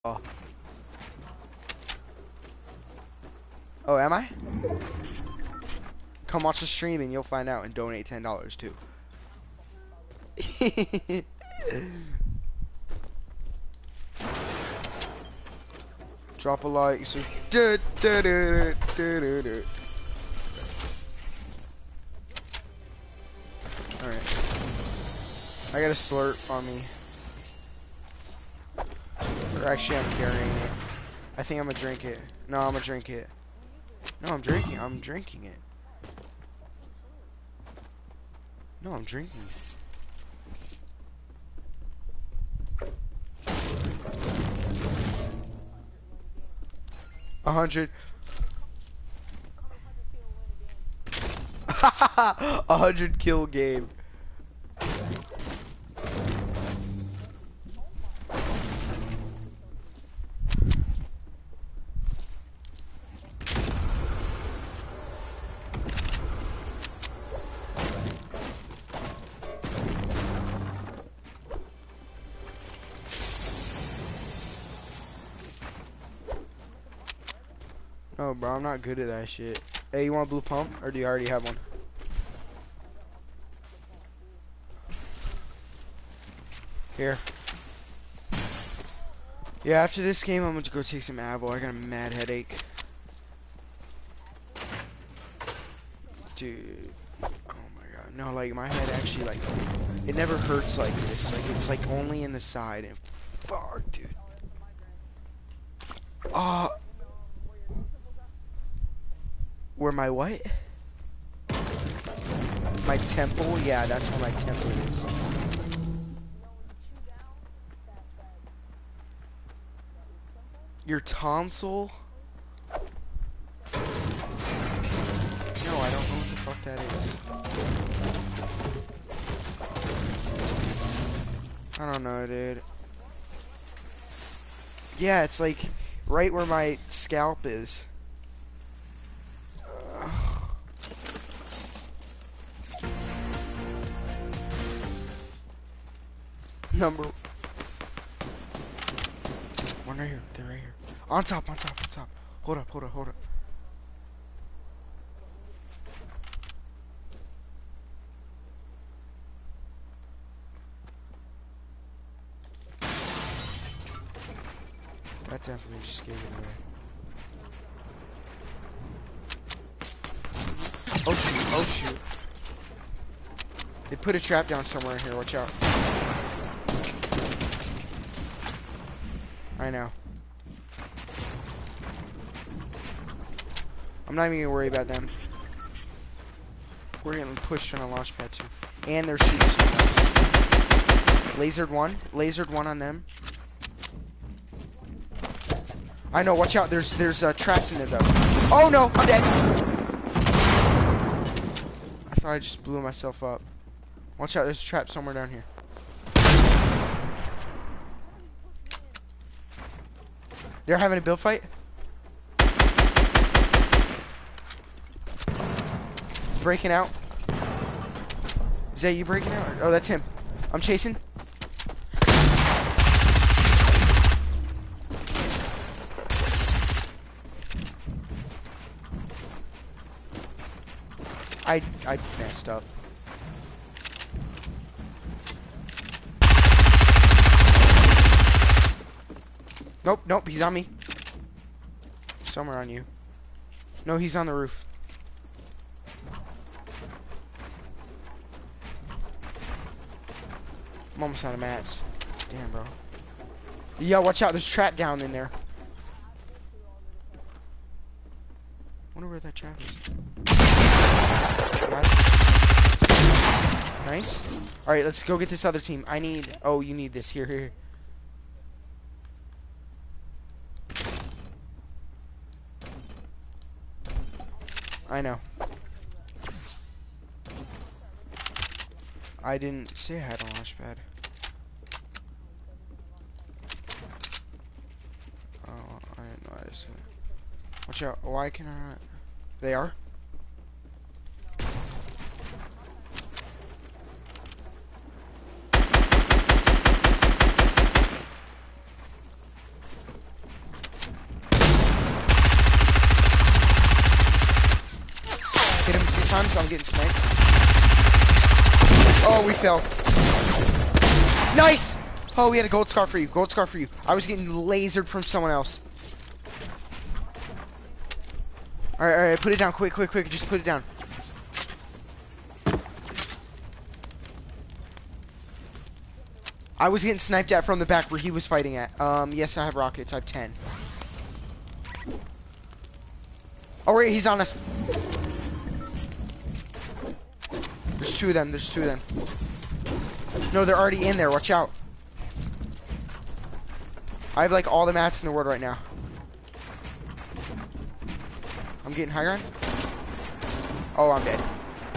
Oh, am I? Come watch the stream and you'll find out, and donate $10 too. Drop a like. So alright. I got a slurp on me. Or actually, I'm carrying it. I think I'm gonna drink it. No, I'm gonna drink it. No, I'm drinking it. No, I'm drinking it. 100. 100 kill game. No, bro, I'm not good at that shit. Hey, you want a blue pump, or do you already have one? Here. Yeah, after this game, I'm gonna go take some Advil. I got a mad headache. Dude. Oh my god. No, like, my head actually, like, it never hurts like this. Like, it's, like, only in the side. And fuck, dude. Where my what? My temple? Yeah, that's where my temple is. Your tonsil? No, I don't know what the fuck that is. I don't know, dude. Yeah, it's like right where my scalp is. Number one right here. They're right here. On top, on top, on top. Hold up, hold up, hold up. That definitely just gave it away. Oh shoot, oh shoot. They put a trap down somewhere in here, watch out. I know. I'm not even gonna worry about them. We're getting pushed on a launch pad too. And they're shooting. Lasered one on them. I know, watch out, there's traps in it though. Oh no, I'm dead! I thought I just blew myself up. Watch out, there's a trap somewhere down here. They're having a build fight? It's breaking out. Is that you breaking out? Oh, that's him. I'm chasing. I messed up. Nope, nope, he's on me. Somewhere on you. No, he's on the roof. I'm almost out of mats. Damn, bro. Yo, watch out, there's a trap down in there. Wonder where that trap is. Got it. Nice. Alright, let's go get this other team. I need... Oh, you need this. Here, here, here. I know. I didn't say I had a launch pad. Oh, I didn't know I just... Watch out. Why can I not... They are? times. I'm getting sniped. Oh, we fell. Nice! Oh, we had a gold scar for you. Gold scar for you. I was getting lasered from someone else. Alright, put it down. Quick. Just put it down. I was getting sniped at from the back where he was fighting at. Yes, I have rockets. I have 10. Oh, wait, he's on us. There's two of them. No, they're already in there. Watch out. I have, like, all the mats in the world right now. I'm getting high ground. Oh, I'm dead.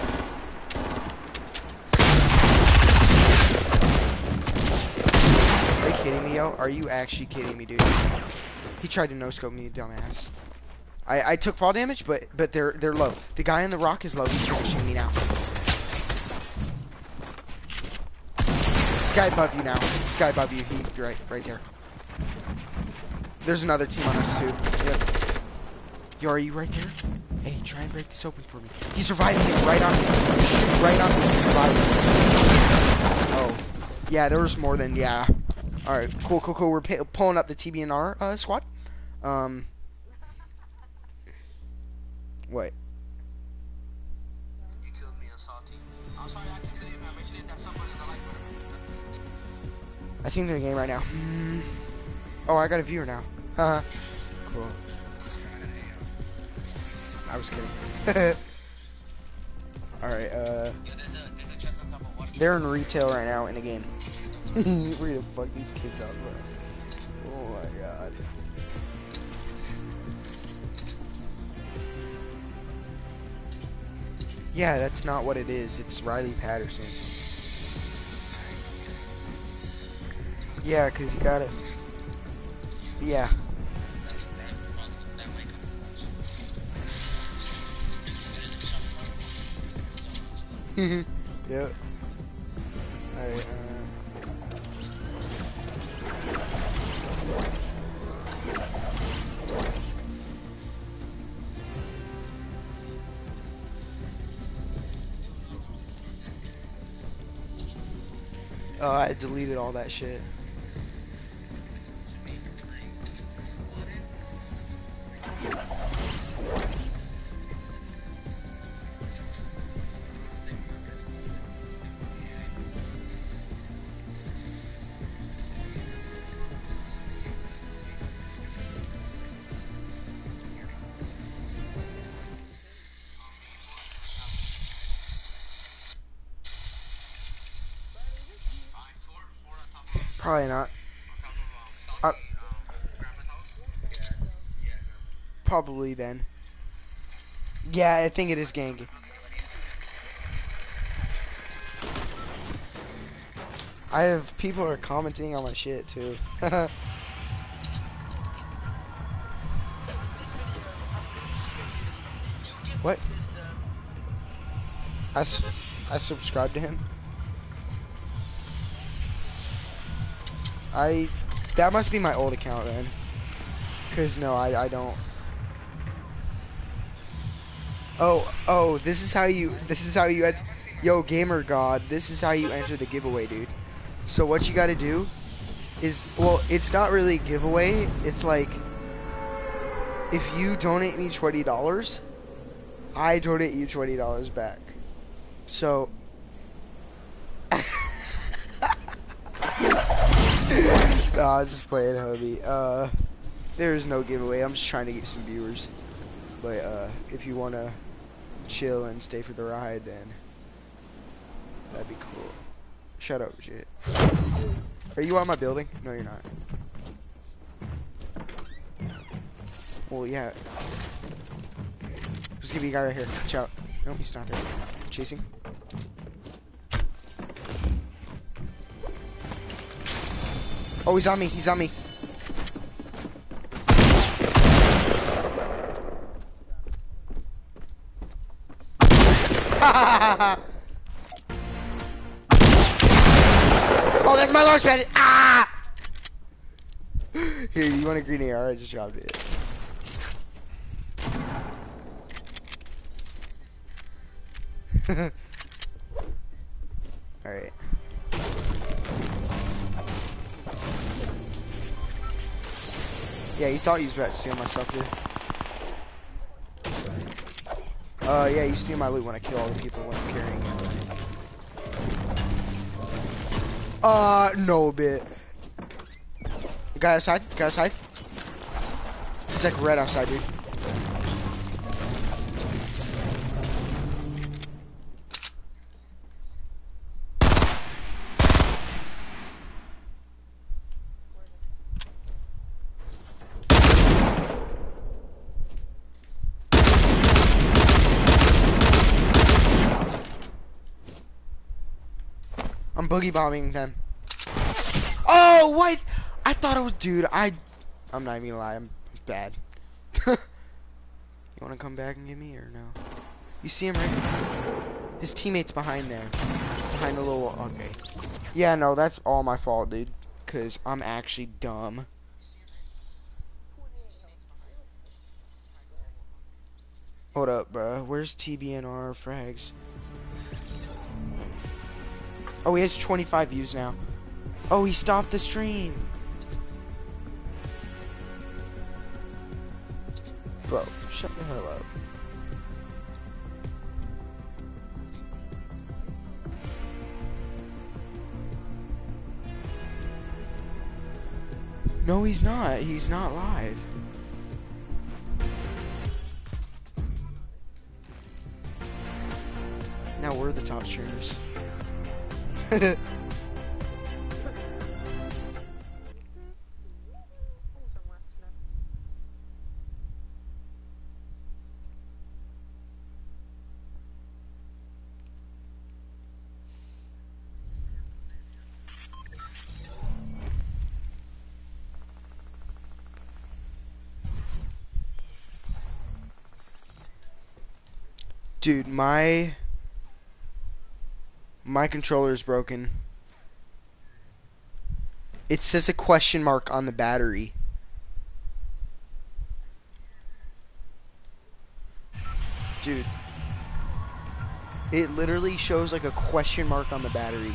Are you kidding me, yo? Are you actually kidding me, dude? He tried to no-scope me, dumbass. I took fall damage, but they're low. The guy on the rock is low. He's finishing me now. This guy above you now. This guy above you. He's right there. There's another team on us too. Yep. Yo, are you right there? Hey, try and break this open for me. He's reviving me right on me. He's shooting right on me. He's reviving. Oh, yeah. There was more than yeah. All right, cool. We're pulling up the TBNR squad. What? You killed me, Salty. I'm sorry, I killed you, man. But you did that somebody in the light. I think they're in the game right now. Oh, I got a viewer now. Haha. Cool. I was kidding. Alright, they're in retail right now in a game. We're gonna fuck these kids up, bro. Oh my god. Yeah, that's not what it is. It's Riley Patterson. Yeah, cause you gotta. Yeah. Yep. Alright, oh, I deleted all that shit. Probably not. Probably then. Yeah, I think it is gang. I have people are commenting on my shit too. What? I subscribed to him. That must be my old account then. Cause no, I don't. Oh, this is how you yo, Gamer God, this is how you enter the giveaway, dude. So what you gotta do is, well, it's not really a giveaway, it's like, if you donate me $20, I donate you $20 back. So, nah, I'm just playing, homie. There is no giveaway, I'm just trying to get some viewers. But, if you wanna chill and stay for the ride, then that'd be cool. Shut up, shit. Are you on my building? No, you're not. Well, yeah. There's gonna be a guy right here. Watch out. No, he's not there. Chasing. Oh, he's on me. He's on me. Oh, that's my launch pad. Ah! Here, you want a green AR? I just dropped it. Alright. Yeah, you thought you was about to steal my stuff, dude. Yeah, you steal my loot when I kill all the people when I'm carrying it. No bit. Guy outside, guy outside. He's like red outside, dude. I'm boogie bombing them. Oh, what? I thought it was, dude. I'm not even gonna lie. I'm bad. You wanna come back and get me or no? You see him right? His teammate's behind there, behind the little. Okay. Yeah, no, that's all my fault, dude. Cause I'm actually dumb. Hold up, bro. Where's TBNR frags? Oh, he has 25 views now. Oh, he stopped the stream. Bro, shut the hell up. No, he's not. He's not live. Now we're the top streamers. Dude, my controller is broken. It says a question mark on the battery. Dude. It literally shows like a question mark on the battery.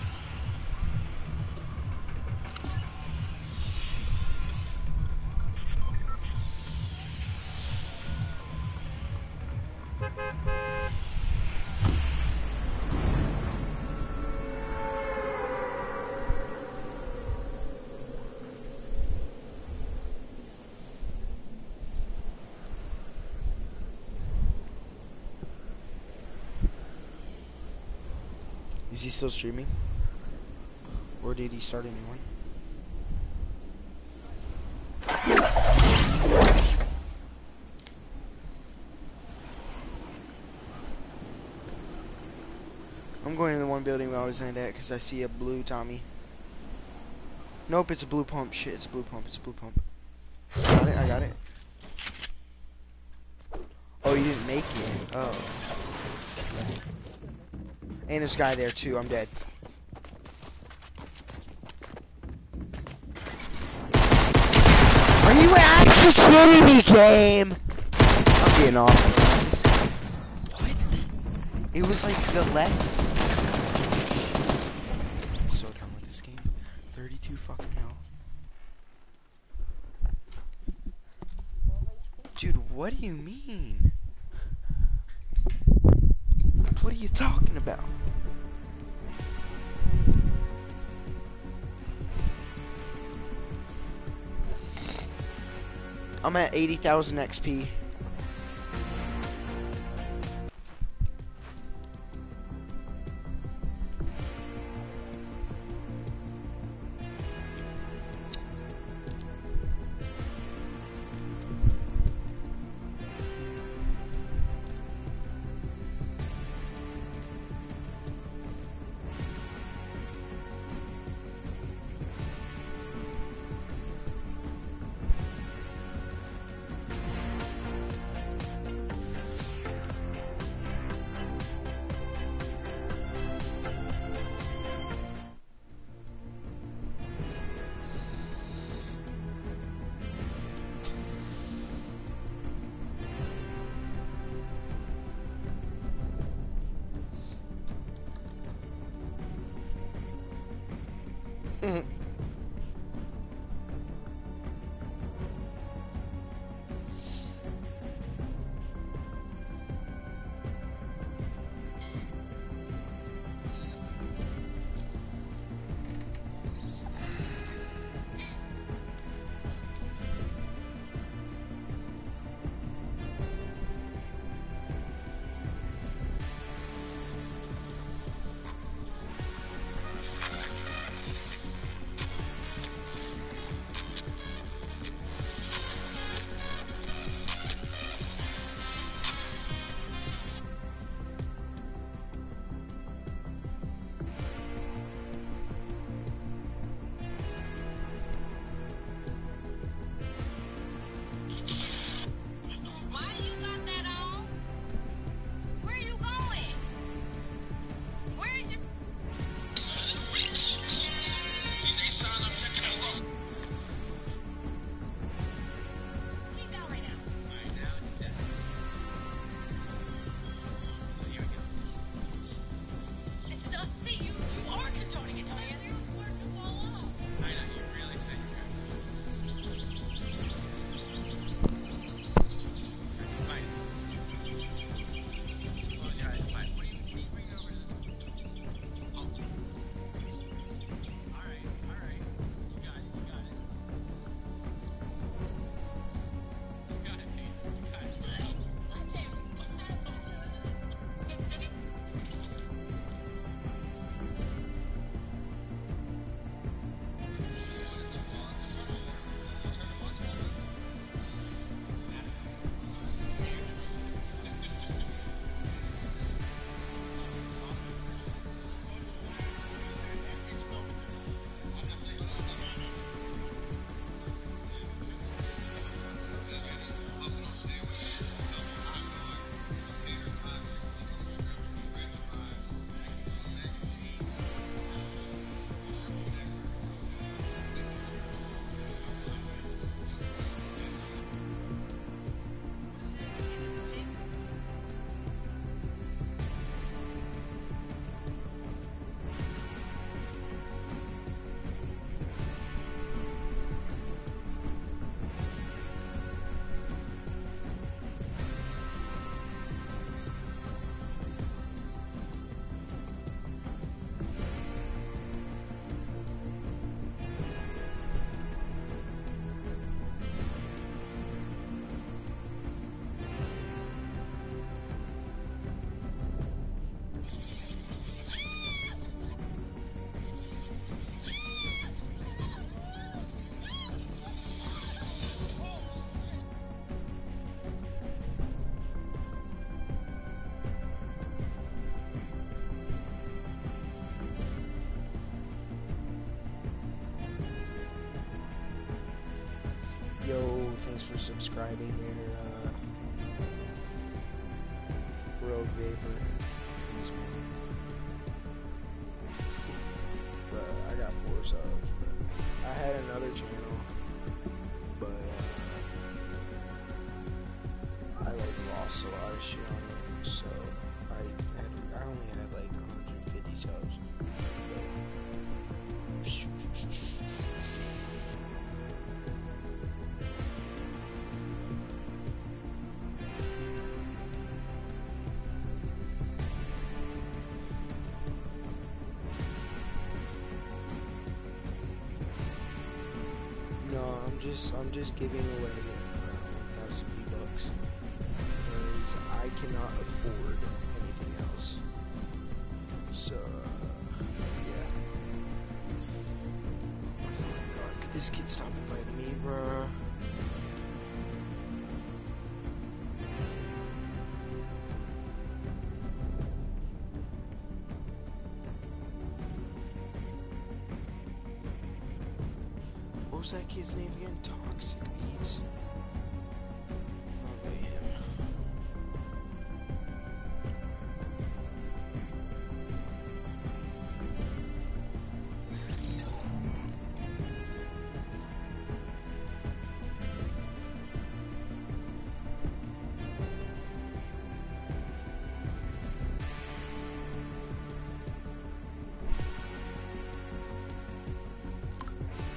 Is he still streaming? Or did he start a new one? I'm going to the one building we always land at because I see a blue Tommy. Nope, it's a blue pump. Shit, it's a blue pump. It's a blue pump. Got it, I got it. Oh, you didn't make it. Oh. And there's a guy there too. I'm dead. Are you actually kidding me, game? I'm getting off. What? It was like the left. I'm so done with this game. 32 fucking hell. Dude, what do you mean? What are you talking about? I'm at 80,000 XP. Yo, thanks for subscribing there, Rogue Vapor. Thanks, man. But I got 4 subs. But I had another channel, but I lost a lot of shit on it, so I only had like 150 subs. No, I'm just giving away 1,000 V-Bucks because I cannot afford anything else. So yeah. Oh my god, could this kid stop inviting me, bruh? What was that kid's name again? Toxic Beats. Okay, him.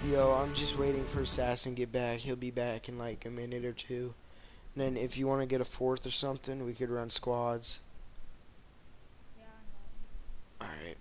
Yo, I'm just waiting for Assassin to get back. He'll be back in like a minute or two. And then if you want to get a fourth or something, we could run squads. Yeah, Alright.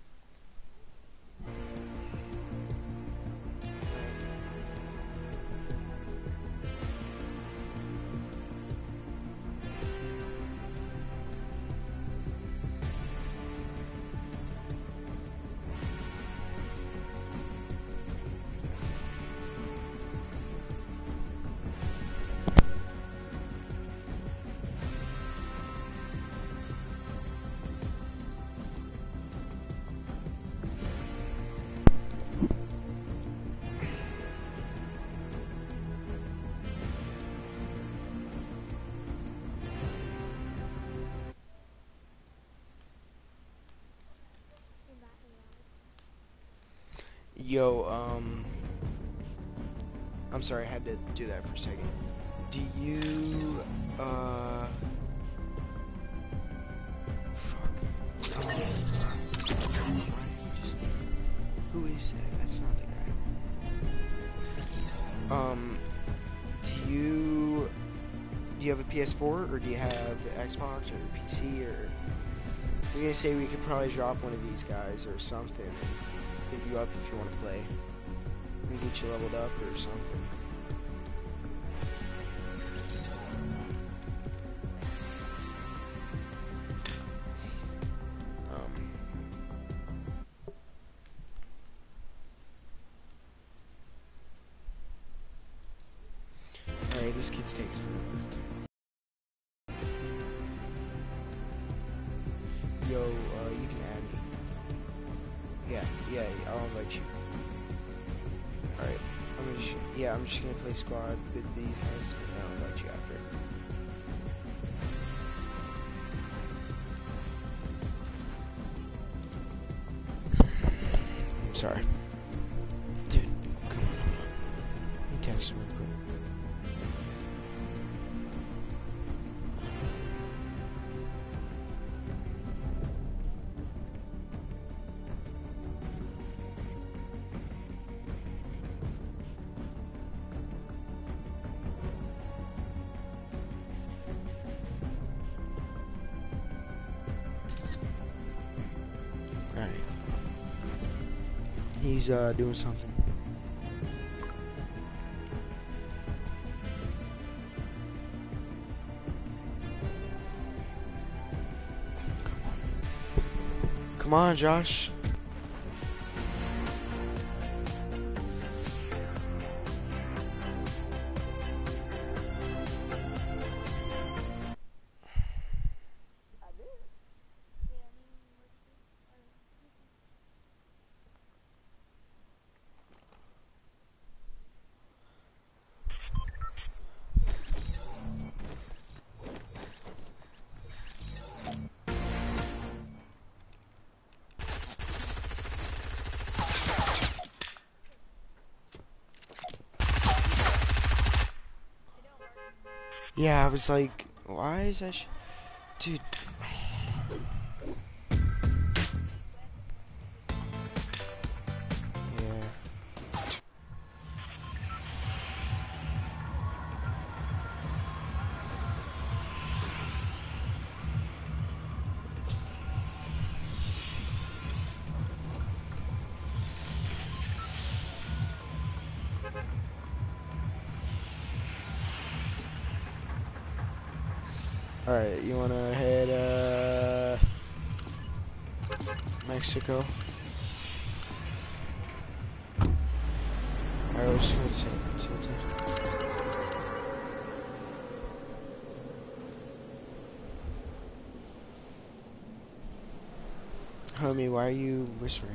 Yo, I'm sorry, I had to do that for a second. Do you, fuck. Why did you just leave? Who is that? That's not the guy. Do you have a PS4, or do you have Xbox, or PC, or... I'm gonna say we could probably drop one of these guys, or something, and pick you up if you want to play. And get you leveled up, or something. Alright, this kid's taking forever. Yo, you can add me. Yeah, I'll invite you. Alright, I'm just gonna play squad with these guys, and I'll invite you after. I'm sorry. Dude, come on. Let me text him real quick. Alright. He's doing something. Come on, Josh. Yeah, I was like, why is that dude. Yeah. Alright, you wanna head, Mexico? Alright, let's go to Homie, why are you whispering?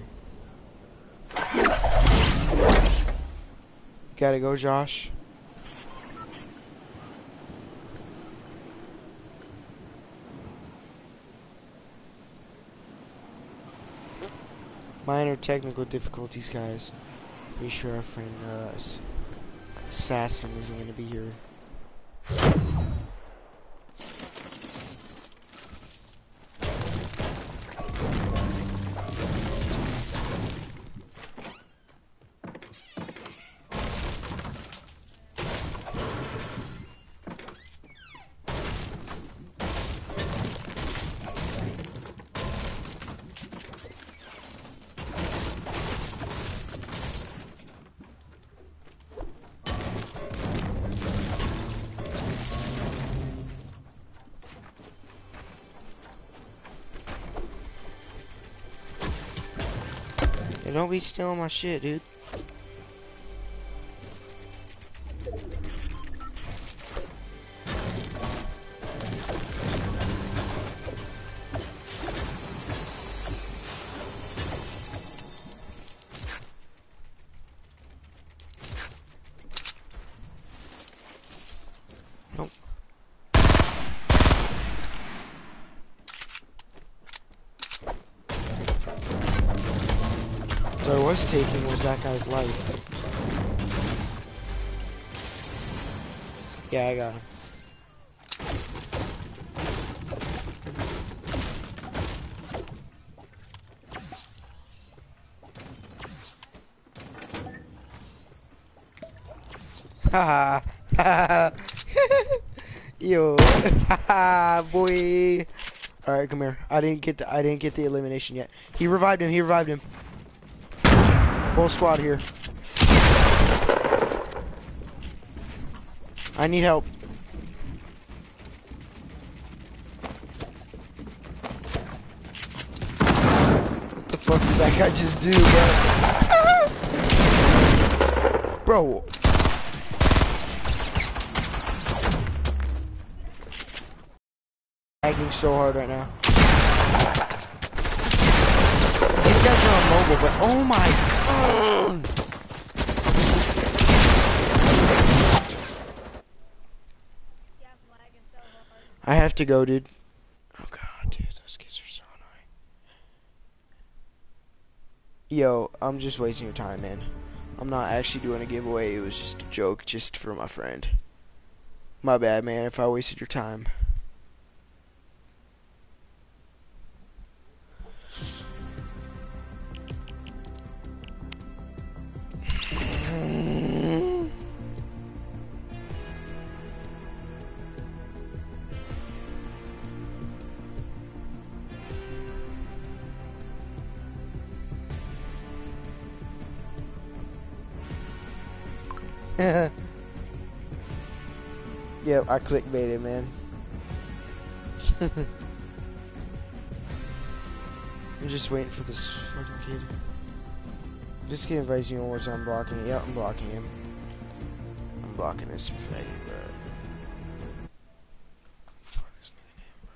You gotta go, Josh. Minor technical difficulties, guys. Pretty sure our friend, Assassin isn't gonna be here. Don't be stealing my shit, dude. Nope. What I was taking was that guy's life. Yeah, I got him. Haha. Haha. Yo. Haha, boy. Alright, come here. I didn't get the elimination yet. He revived him. Full squad here. I need help. What the fuck did that guy just do, bro? Bro. Lagging so hard right now. These guys are on mobile, but oh my god! Yeah, I'm lagging so hard. I have to go, dude. Oh god, dude, those kids are so annoying. Yo, I'm just wasting your time, man. I'm not actually doing a giveaway. It was just a joke, just for my friend. My bad, man, if I wasted your time. Yep, I clickbaited, man. I'm just waiting for this fucking kid. If this kid invites you one more time, I'm blocking it. Yep, I'm blocking him. I'm blocking this faggot, bro. Fuck this nigga.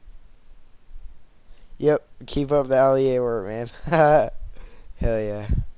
Yep, keep up the LEA work, man. Hell yeah.